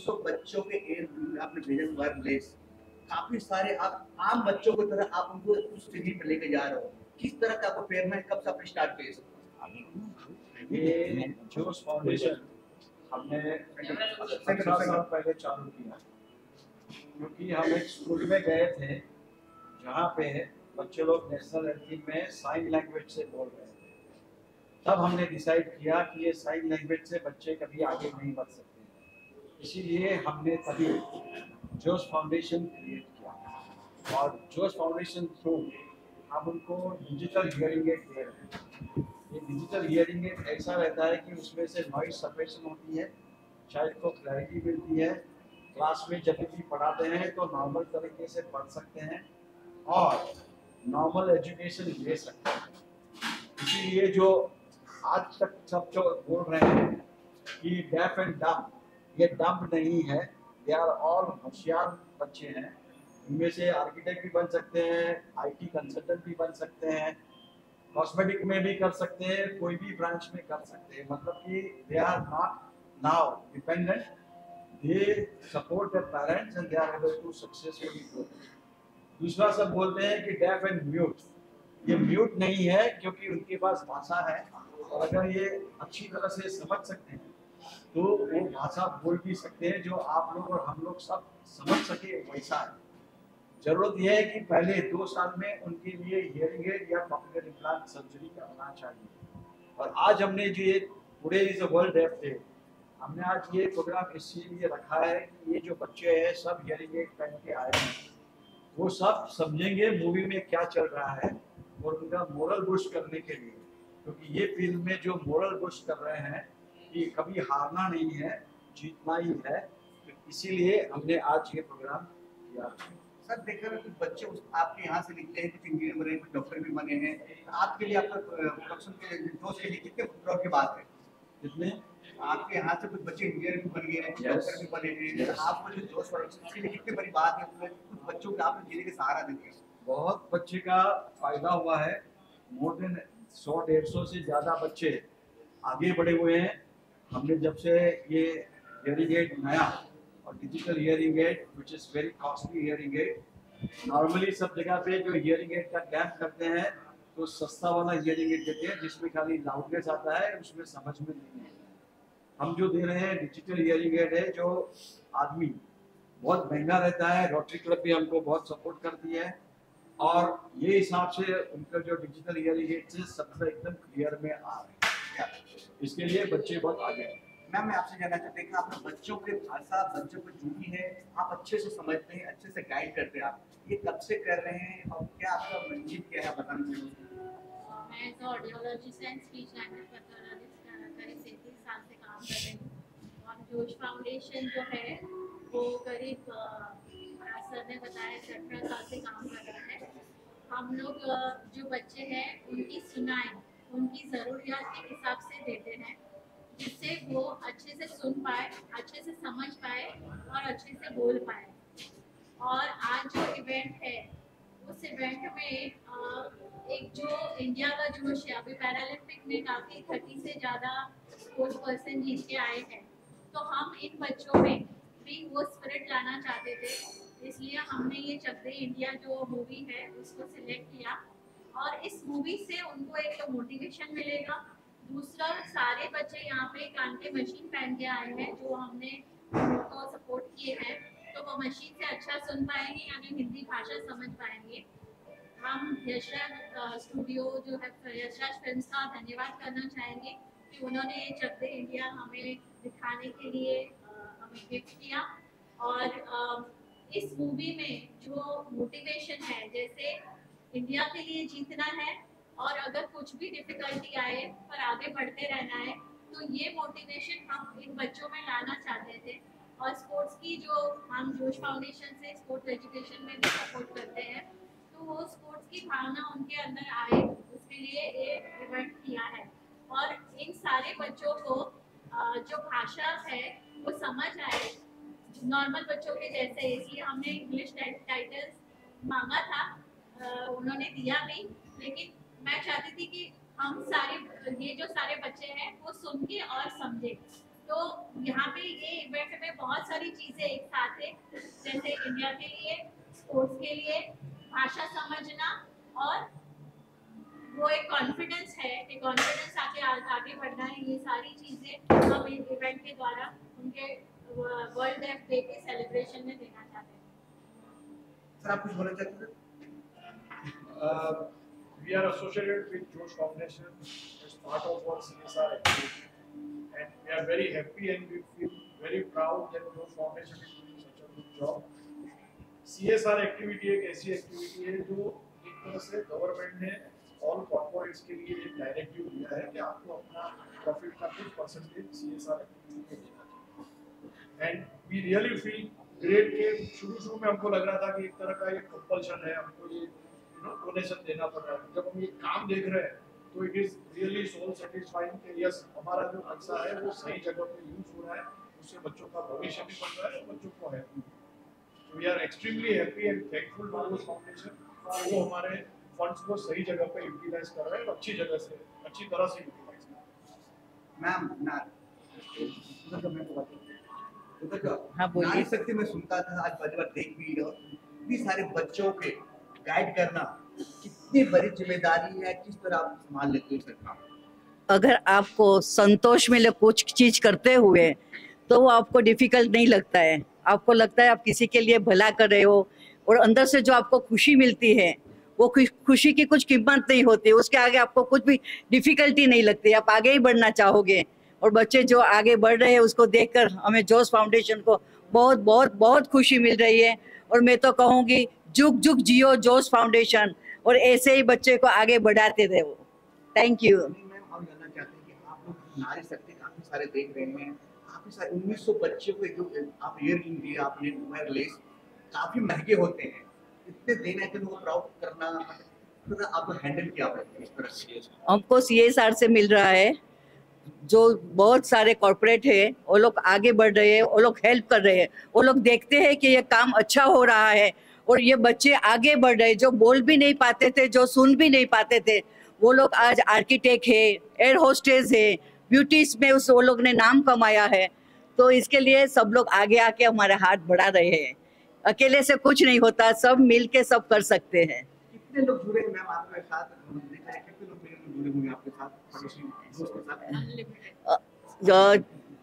200 बच्चों के एज आपने भेजन वायरलेस, काफी सारे आप आम बच्चों की तरह आप उनको उस सीढ़ी पे लेके जा रहे हो, किस तरह का आपको प्रेरणा है, कब से आपने स्टार्ट किया इसको? ये जोश फाउंडेशन हमने 15 साल पहले चालू किया, क्योंकि हम एक स्कूल में गए थे जहाँ पे बच्चे लोग नेशनल एंथम में साइन लैंग्वेज से बोल रहे थे। तब हमने डिसाइड किया कि ये साइन लैंग्वेज से बच्चे कभी आगे नहीं बढ़ सकते, इसीलिए हमने तभी जोश फाउंडेशन क्रिएट किया। और जोश फाउंडेशन थ्रू हम उनको डिजिटल हियरिंग एड दे रहे हैं। ये डिजिटल हियरिंग एड ऐसा रहता है कि उसमें से नॉइज सप्रेशन होती है, चाइल्ड को क्लैरिटी मिलती है, क्लास में जब भी पढ़ाते हैं तो नॉर्मल तरीके से पढ़ सकते हैं और नॉर्मल एजुकेशन ले सकते हैं। इसीलिए जो आज तक सब जो बोल रहे हैं कि डेफ एंड डम्ब, ये डम्ब नहीं है, दे आर ऑल होशियार बच्चे हैं। इनमें से आर्किटेक्ट भी बन सकते हैं, आईटी कंसल्टेंट भी बन सकते हैं, कॉस्मेटिक में भी कर सकते हैं, कोई भी ब्रांच में कर सकते हैं। मतलब कि they are not now dependent, they support their parents and they are able to successfully grow. दूसरा सब बोलते हैं कि डेफ एंड म्यूट, ये म्यूट नहीं है क्योंकि उनके पास भाषा है, और अगर ये अच्छी तरह से समझ सकते हैं तो वो भाषा बोल भी सकते हैं, जो आप लोग और हम लोग सब समझ सके वैसा है। जरूरत यह है कि पहले 2 साल में उनके लिए हियरिंग एड या कॉक्लियर इम्प्लांट सर्जरी करना चाहिए। और आज हमने जो ये today is a world deaf day, हमने आज ये प्रोग्राम इसीलिए रखा है कि ये जो बच्चे हैं सब हियरिंग एड पहन के आए हैं, वो सब समझेंगे मूवी में क्या चल रहा है और उनका मोरल बुस्ट करने के लिए, क्योंकि ये फिल्म में जो मोरल बुस्ट कर रहे हैं कि कभी हारना नहीं है, जीतना ही है, तो इसीलिए हमने आज ये प्रोग्राम किया। सर देखा कुछ बच्चे आपके यहाँ से निकले हैं, कुछ इंजीनियर बने, कुछ डॉक्टर भी बने हैं, आपके लिए आपका प्रोडक्शन के जोश के लिए कितने प्राउड की बात है? कितने आपके यहाँ से कुछ बच्चे इंजीनियर भी बन गए हैं, डॉक्टर भी बने हैं, आपको जो जोश प्रोडक्शन के लिए कितनी बड़ी बात है, उसमें कुछ बच्चों को आपने जीने के सहारा दे दिया। बहुत बच्चे का फायदा हुआ है, मोर देन 100-150 से ज़्यादा बच्चे आगे बढ़े हुए हैं। हमने जब से ये हियरिंग एड बनाया, और digital hearing aid which is very costly hearing aid, normally सब जगह पे जो हियरिंग एड का कैंप करते हैं तो सस्ता वाला हियरिंग एड देते हैं जिसमें खाली लाउडनेस आता है, उसमें समझ में नहीं आता। हम जो दे रहे हैं डिजिटल हियरिंग एड है, जो आदमी बहुत महंगा रहता है, रोटरी क्लब भी हमको बहुत सपोर्ट करती है, और ये हिसाब से उनका जो डिजिटल हियरिंग एड से सबसे एकदम क्लियर में आ रहे हैं। इसके लिए बच्चे बहुत आगे हैं। मैम मैं आपसे जानना चाहते हैं कि आपने बच्चों की भाषा बच्चों को जुड़ी है, आप अच्छे से समझते हैं, अच्छे से गाइड करते हैं, आप ये कब से कर रहे हैं और क्या आपका मंजिल क्या है बताना चाहिए? मैं as audiologist and speech language pathologist करीब 33 साल से काम कर रही हूँ, और जोश फाउंडेशन जो है वो करीब सर ने बताया 17 साल से काम कर रहा है। हम लोग जो बच्चे हैं उनकी सुनाई उनकी ज़रूरियात के हिसाब से देते हैं, जिससे वो अच्छे से सुन पाए, अच्छे से समझ पाए और अच्छे से बोल पाए। और आज जो इवेंट है उस इवेंट में एक जो इंडिया का जोश है, अभी पैरालंपिक में काफ़ी 30 से ज़्यादा स्पोर्ट्स पर्सन जीत के आए हैं, तो हम इन बच्चों में भी वो स्पिरिट लाना चाहते थे, इसलिए हमने ये चक दे इंडिया जो मूवी है उसको सिलेक्ट किया। और इस मूवी से उनको एक तो मोटिवेशन मिलेगा, दूसरा सारे बच्चे यहाँ पे कान के मशीन पहन के आए हैं जो हमने उनको सपोर्ट किए हैं, तो वो मशीन से अच्छा सुन पाएंगे यानी हिंदी भाषा समझ पाएंगे। हम यशराज स्टूडियो जो है यशराज फिल्म्स का धन्यवाद करना चाहेंगे कि उन्होंने ये चक दे इंडिया हमें दिखाने के लिए हमें गिफ्ट किया। और इस मूवी में जो मोटिवेशन है, जैसे इंडिया के लिए जीतना है और अगर कुछ भी डिफिकल्टी आए पर आगे बढ़ते रहना है, तो ये मोटिवेशन हम इन बच्चों में लाना चाहते थे। और स्पोर्ट्स की जो हम जोश फाउंडेशन से स्पोर्ट्स एजुकेशन में भी सपोर्ट करते हैं, तो वो स्पोर्ट्स की भावना उनके अंदर आए उसके लिए ये इवेंट किया है। और इन सारे बच्चों को जो भाषा है वो समझ आए नॉर्मल बच्चों के जैसे, इसलिए हमने इंग्लिश टाइटल्स मांगा था, उन्होंने दिया भी, लेकिन मैं चाहती थी कि हम सारे ये जो सारे बच्चे हैं वो सुन के और समझे। तो यहाँ पे ये इवेंट में बहुत सारी चीजें एक साथ है, जैसे इंडिया के लिए, स्पोर्ट्स के लिए, भाषा समझना और वो एक कॉन्फिडेंस है, एक कॉन्फिडेंस आगे बढ़ना है। ये सारी चीजें हम इस इवेंट के द्वारा उनके वर्ल्ड डेफ डे के सेलिब्रेशन में देना चाहते हैं। सर आप कुछ बोलना चाहते हैं? We are associated with Josh Foundation as part of our CSR activity, and we are very happy and we feel very proud that Josh Foundation is doing such a good job. CSR activity एक ऐसी activity है जो एक तरह से government ने all corporates के लिए एक डायरेक्टिव दिया है कि आपको अपना प्रॉफिट का कुछ परसेंटेज CSR एक्टिविटी में देना चाहिए। And we really feel great के शुरू में हमको लग रहा था कि एक तरह का ये कंपल्शन है, हमको ये डोनेशन देना पड़ रहा है। जब हम ये काम देख रहे हैं तो it is really soul satisfying कि यस हमारा जो पैसा है वो सही जगह पे यूज हो रहा है, उससे बच्चों का भविष्य भी बन रहा है और बच्चों को happy. So we are extremely happy and thankful to Josh foundation, वो हमारे फंड्स को सही जगह पे यूटिलाइज कर रहे हैं और अच्छी जगह से अच्छी तरह से यूटिलाइज कर रहे हैं। मैम ना हाँ बोलिए। नारी शक्ति में सुनता था, आज पहली बार देख भी रहा हूं। इतनी सारे बच्चों के गाइड करना कितनी बड़ी जिम्मेदारी है, किस तरह आप संभाल लेते हो सर काम? अगर आपको संतोष मिले कुछ चीज करते हुए तो वो आपको डिफिकल्ट नहीं लगता है। आपको लगता है आप किसी के लिए भला कर रहे हो और अंदर से जो आपको खुशी मिलती है वो खुशी की कुछ कीमत नहीं होती, उसके आगे आपको कुछ भी डिफिकल्टी नहीं लगती, आप आगे ही बढ़ना चाहोगे। और बच्चे जो आगे बढ़ रहे हैं उसको देखकर हमें जोश फाउंडेशन को बहुत बहुत बहुत खुशी मिल रही है। और मैं तो कहूँगी जुग जुग जियो जोश फाउंडेशन, और ऐसे ही बच्चे को आगे बढ़ाते रहो। Thank you. मैम हम जानना चाहते हैं कि आप लोग नारी शक्ति काफी सारे देख रहे हैं, काफी सारे 1900 बच्चे को जो आप इयररिंग दिए आपने, वायरलेस काफी महंगे होते हैं, इतने देने के लोगों को प्राउड करना, मतलब आपको हैंडल किया आपने इस तरह से? हमको CSR से मिल रहा है, जो बहुत सारे कॉर्पोरेट है वो लोग आगे बढ़ रहे हैं, वो लोग हेल्प कर रहे हैं, वो लोग देखते हैं कि ये काम अच्छा हो रहा है और ये बच्चे आगे बढ़ रहे हैं। जो बोल भी नहीं पाते थे, जो सुन भी नहीं पाते थे, वो लोग आज आर्किटेक्ट है, एयर होस्टेस है, ब्यूटीज में वो लोग ने नाम कमाया है। तो इसके लिए सब लोग आगे आके हमारे हाथ बढ़ा रहे हैं। अकेले से कुछ नहीं होता, सब मिल के सब कर सकते हैं। कितने लोग जुड़े हैं मैम आपके साथ? देखा है कितने लोग जुड़े होंगे आपके साथ, पड़ोसी दोस्त के साथ?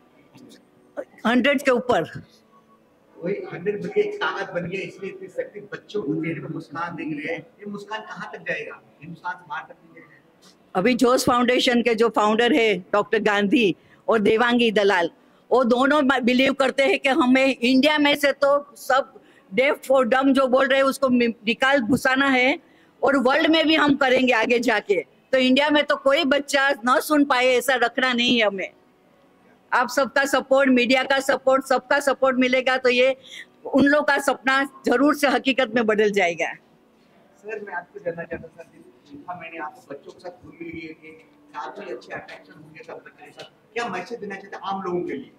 100 के ऊपर। वही 100 बन गए, एक ताकत बन गया, इसलिए इतनी शक्ति बच्चों को चेहरे पे मुस्कान दिख रही है। ये मुस्कान कहाँ तक जाएगा? हिंदुस्तान से बाहर तक नहीं जाएगा। अभी जोश फाउंडेशन के जो फाउंडर है डॉक्टर गांधी और देवांगी दलाल, वो दोनों बिलीव करते हैं कि हमें इंडिया में से तो सब डेफ और डम जो बोल रहे हैं उसको निकाल घुसाना है, और वर्ल्ड में भी हम करेंगे आगे जाके। तो इंडिया में तो कोई बच्चा न सुन पाए ऐसा रखना नहीं है हमें। आप सबका सपोर्ट, मीडिया का सपोर्ट, सबका सपोर्ट मिलेगा तो ये उन लोग का सपना जरूर से हकीकत में बदल जाएगा। सर मैं आपको जानना चाहता था, मैंने आपको बच्चों के साथ घूम लिए थे, काफी अच्छे अट्रैक्शन होंगे सब बच्चों के साथ, क्या मैसेज देना चाहते हैं आम लोगों के लिए?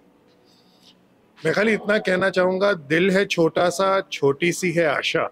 मैं खाली इतना कहना चाहूंगा, दिल है छोटा सा, छोटी सी है आशा।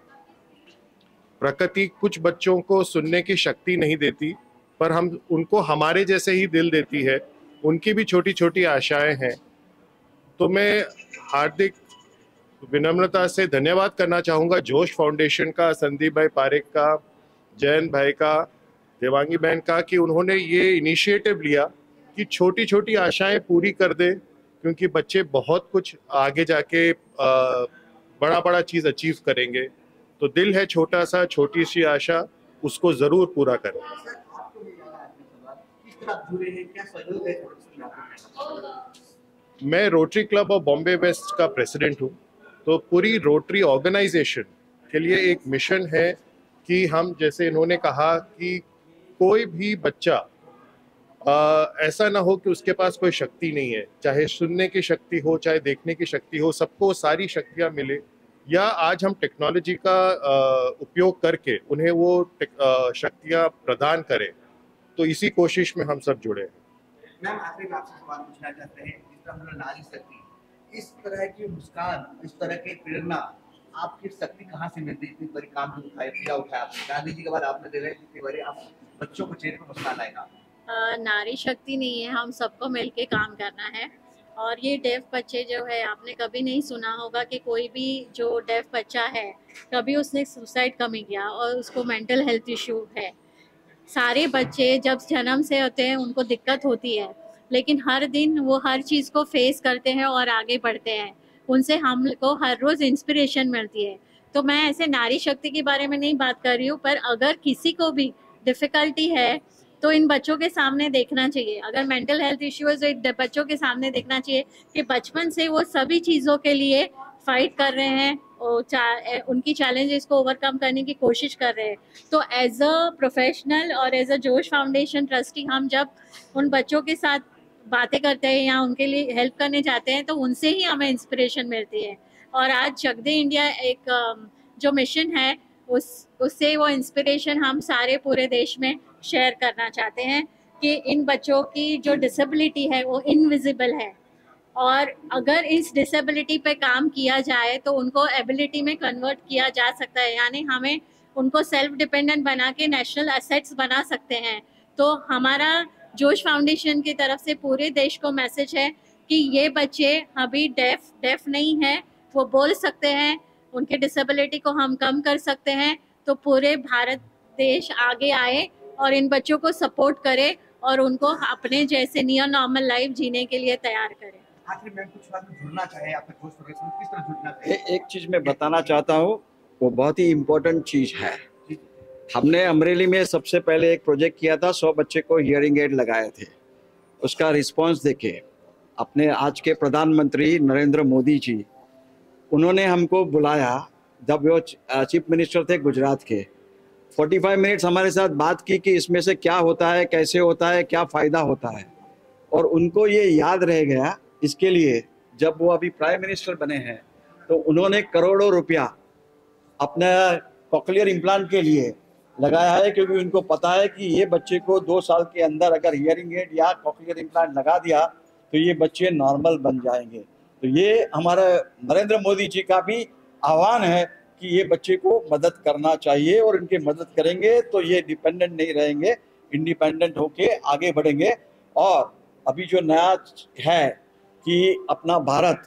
प्रकृति कुछ बच्चों को सुनने की शक्ति नहीं देती, पर हम उनको हमारे जैसे ही दिल देती है, उनकी भी छोटी छोटी आशाएं हैं। तो मैं हार्दिक विनम्रता से धन्यवाद करना चाहूँगा जोश फाउंडेशन का, संदीप भाई पारेख का, जयंत भाई का, देवांगी बहन का, कि उन्होंने ये इनिशिएटिव लिया कि छोटी छोटी आशाएं पूरी कर दें, क्योंकि बच्चे बहुत कुछ आगे जाके बड़ा बड़ा चीज़ अचीव करेंगे। तो दिल है छोटा सा, छोटी सी आशा, उसको ज़रूर पूरा करें। मैं Rotary Club of Bombay West का प्रेसिडेंट हूँ। तो पूरी रोटरी ऑर्गेनाइजेशन के लिए एक मिशन है कि हम, जैसे इन्होंने कहा कि कोई भी बच्चा ऐसा ना हो कि उसके पास कोई शक्ति नहीं है, चाहे सुनने की शक्ति हो, चाहे देखने की शक्ति हो, सबको सारी शक्तियाँ मिले, या आज हम टेक्नोलॉजी का उपयोग करके उन्हें वो शक्तियाँ प्रदान करें। तो इसी कोशिश में हम सब जुड़े हैं। मैम आखिरी में आपसे सवाल पूछना चाहते हैं, जिस तरह हमने नारी शक्ति, इस तरह की मुस्कान, इस तरह की प्रेरणा, आपकी शक्ति कहाँ से मिलती है? इतनी बड़ी काम जो उठाया आपने, गांधी जी के बाद आपने देखा कितनी बड़ी आप बच्चों को चेहरे पर मुस्कान आएगा। नारी शक्ति नहीं है, हम सबको मिलके काम करना है। और ये डेफ बच्चे जो है, आपने कभी नहीं सुना होगा कि कोई भी जो डेफ बच्चा है कभी उसने सुसाइड कभी किया और उसको मेंटल हेल्थ इशू है। सारे बच्चे जब जन्म से होते हैं उनको दिक्कत होती है, लेकिन हर दिन वो हर चीज़ को फेस करते हैं और आगे बढ़ते हैं। उनसे हम को हर रोज़ इंस्पिरेशन मिलती है। तो मैं ऐसे नारी शक्ति के बारे में नहीं बात कर रही हूँ, पर अगर किसी को भी डिफ़िकल्टी है तो इन बच्चों के सामने देखना चाहिए। अगर मेंटल हेल्थ इश्यू है तो इन बच्चों के सामने देखना चाहिए कि बचपन से वो सभी चीज़ों के लिए फाइट कर रहे हैं और उनकी चैलेंजेस को ओवरकम करने की कोशिश कर रहे हैं। तो एज अ प्रोफेशनल और as a Josh foundation trustee हम जब उन बच्चों के साथ बातें करते हैं या उनके लिए हेल्प करने जाते हैं तो उनसे ही हमें इंस्पिरेशन मिलती है। और आज जग दे इंडिया एक जो मिशन है उससे वो इंस्पिरेशन हम सारे पूरे देश में शेयर करना चाहते हैं कि इन बच्चों की जो डिसेबिलिटी है वो इनविजिबल है, और अगर इस डिसेबिलिटी पे काम किया जाए तो उनको एबिलिटी में कन्वर्ट किया जा सकता है, यानी हमें उनको सेल्फ डिपेंडेंट बना के नेशनल एसेट्स बना सकते हैं। तो हमारा जोश फाउंडेशन की तरफ से पूरे देश को मैसेज है कि ये बच्चे अभी डेफ नहीं है, वो बोल सकते हैं, उनके डिसेबिलिटी को हम कम कर सकते हैं। तो पूरे भारत देश आगे आए और इन बच्चों को सपोर्ट करे और उनको अपने जैसे नियर नॉर्मल लाइफ जीने के लिए तैयार करे। आखिर में कुछ बात में जुड़ना चाहे आपका जोश फाउंडेशन किस तरह जुड़ना चाहिए? एक चीज मैं बताना चाहता हूँ, वो बहुत ही इम्पोर्टेंट चीज है। हमने अमरेली में सबसे पहले एक प्रोजेक्ट किया था, 100 बच्चे को हियरिंग एड लगाए थे। उसका रिस्पांस देखे अपने आज के प्रधानमंत्री नरेंद्र मोदी जी, उन्होंने हमको बुलाया जब वो चीफ मिनिस्टर थे गुजरात के। 45 मिनट्स हमारे साथ बात की कि इसमें से क्या होता है, कैसे होता है, क्या फ़ायदा होता है। और उनको ये याद रह गया, इसके लिए जब वो अभी प्राइम मिनिस्टर बने हैं तो उन्होंने करोड़ों रुपया अपना कॉकलियर इम्प्लांट के लिए लगाया है, क्योंकि उनको पता है कि ये बच्चे को 2 साल के अंदर अगर हियरिंग एड या कॉकलियर इम्प्लांट लगा दिया तो ये बच्चे नॉर्मल बन जाएंगे। तो ये हमारा नरेंद्र मोदी जी का भी आह्वान है कि ये बच्चे को मदद करना चाहिए, और इनके मदद करेंगे तो ये डिपेंडेंट नहीं रहेंगे, इंडिपेंडेंट होके आगे बढ़ेंगे। और अभी जो नया है कि अपना भारत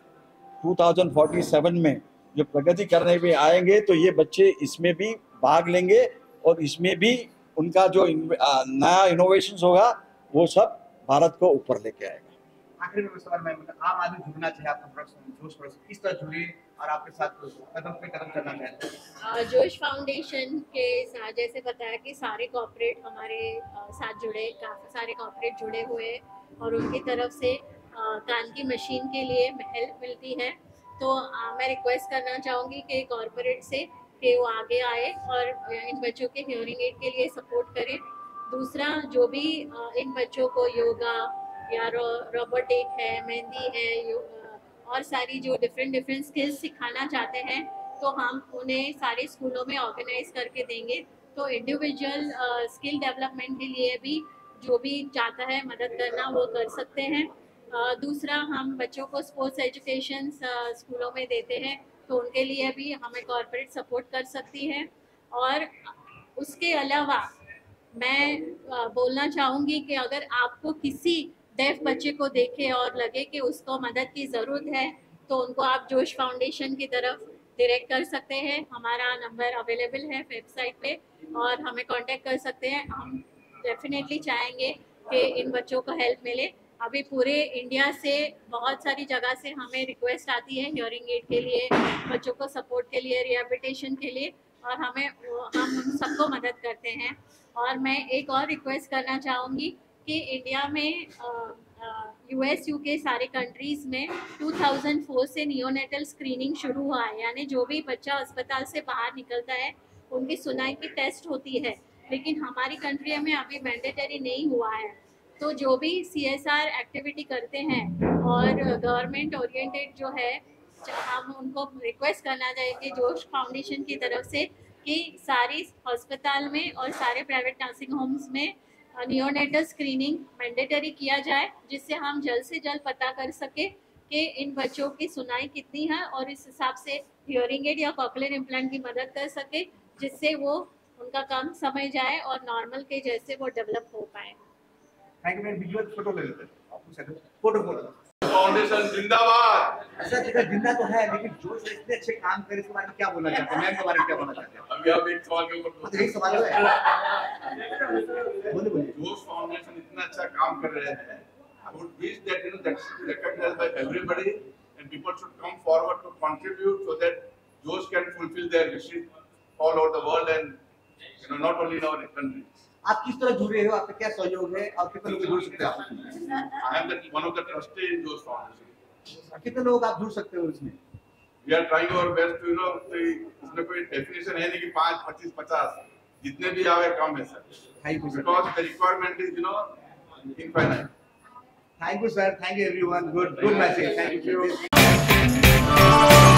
2047 में जो प्रगति करने में आएंगे तो ये बच्चे इसमें भी भाग लेंगे, और इसमें भी उनका जो नया इनोवेशंस होगा वो सब भारत को ऊपर लेके आएगा। आखिर में सवाल मैं आम आदमी जुड़ना चाहिए आपका प्रोडक्शन जोश प्रोडक्शन किस तरह जुड़े और आपके साथ कदम पे कदम चलना चाहते हैं? जोश फाउंडेशन के साथ जैसे बताया कि सारे कॉर्पोरेट हमारे साथ जुड़े, काफ़ी सारे कॉर्पोरेट जुड़े हुए और उनकी तरफ से कान की मशीन के लिए हेल्प मिलती है। तो मैं रिक्वेस्ट करना चाहूँगी कि कॉर्पोरेट से कि वो आगे आए और इन बच्चों के हियरिंग एड के लिए सपोर्ट करें। दूसरा, जो भी इन बच्चों को योगा या रोबोटिक है, मेहंदी है, और सारी जो डिफरेंट स्किल्स सिखाना चाहते हैं तो हम उन्हें सारे स्कूलों में ऑर्गेनाइज करके देंगे। तो इंडिविजुअल स्किल डेवलपमेंट के लिए भी जो भी चाहता है मदद करना वो कर सकते हैं। दूसरा, हम बच्चों को स्पोर्ट्स एजुकेशन स्कूलों में देते हैं तो उनके लिए भी हमें कॉर्पोरेट सपोर्ट कर सकती है। और उसके अलावा मैं बोलना चाहूँगी कि अगर आपको किसी डेफ बच्चे को देखे और लगे कि उसको मदद की ज़रूरत है तो उनको आप जोश फाउंडेशन की तरफ डायरेक्ट कर सकते हैं। हमारा नंबर अवेलेबल है वेबसाइट पे और हमें कांटेक्ट कर सकते हैं। हम डेफिनेटली चाहेंगे कि इन बच्चों को हेल्प मिले। अभी पूरे इंडिया से बहुत सारी जगह से हमें रिक्वेस्ट आती है हियरिंग एड के लिए, बच्चों को सपोर्ट के लिए, रिहेबिलिटेशन के लिए, और हम उन सबको मदद करते हैं। और मैं एक और रिक्वेस्ट करना चाहूँगी कि इंडिया में US UK सारे कंट्रीज़ में 2004 से नियोनेटल स्क्रीनिंग शुरू हुआ है, यानी जो भी बच्चा अस्पताल से बाहर निकलता है उनकी सुनाई की टेस्ट होती है, लेकिन हमारी कंट्री में अभी मैंडेटरी नहीं हुआ है। तो जो भी CSR एक्टिविटी करते हैं और गवर्नमेंट ओरिएंटेड जो है, हम उनको रिक्वेस्ट करना चाहिए कि जोश फाउंडेशन की तरफ से कि सारी अस्पताल में और सारे प्राइवेट नर्सिंग होम्स में नियोनेटल स्क्रीनिंग मैंडेटरी किया जाए, जिससे हम जल्द से जल्द पता कर सके कि इन बच्चों की सुनाई कितनी है और इस हिसाब से हियरिंग एड या कॉकलियर इम्प्लांट की मदद कर सके, जिससे वो उनका कम समय जाए और नॉर्मल के जैसे वो डेवलप हो पाए। Thank you. मैं विजुअल फोटो ले लेते हैं, आपको फोटो फाउंडेशन जिंदाबाद। ऐसा जगह जिंदा तो है, लेकिन जोश से इतने अच्छे काम करे इसके बारे में क्या बोलना चाहते हैं? मैम के बारे में क्या बोलना चाहते हैं? अभी आप एक सवाल के ऊपर एक सवाल है, बोलिए बोलिए। जोश फाउंडेशन इतना अच्छा काम कर रहे हैं। I would wish that that should be recognized by everybody and people should come forward to contribute so that Josh can fulfill their wishes all over the world and not only in our country. आप किस तरह जुड़े हो, आपका क्या सहयोग है और कितने लोग जुड़ सकते हैं आप? I am one of the trustees in Josh Foundation. कितने लोग आप जुड़ सकते हो इसमें? We are trying our best to इसमें कोई definition है नहीं कि 5, 25, 50 जितने भी आवे कम है sir. Because the requirement is infinite. Thank you sir, thank you everyone. Good message. Thank you.